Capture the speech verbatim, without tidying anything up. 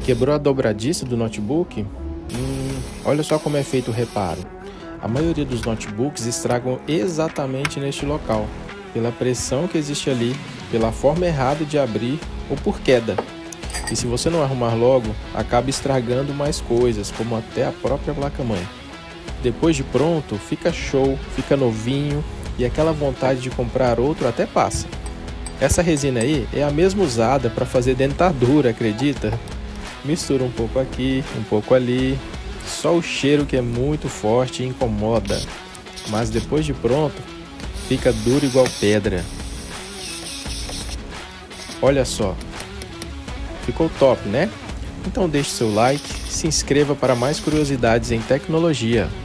Quebrou a dobradiça do notebook? Hum, olha só como é feito o reparo. A maioria dos notebooks estragam exatamente neste local, pela pressão que existe ali, pela forma errada de abrir ou por queda. E se você não arrumar logo, acaba estragando mais coisas, como até a própria placa-mãe. Depois de pronto, fica show, fica novinho e aquela vontade de comprar outro até passa. Essa resina aí é a mesma usada para fazer dentadura, acredita? Mistura um pouco aqui, um pouco ali, só o cheiro que é muito forte e incomoda, mas depois de pronto, fica duro igual pedra. Olha só, ficou top, né? Então deixe seu like, se inscreva para mais curiosidades em tecnologia.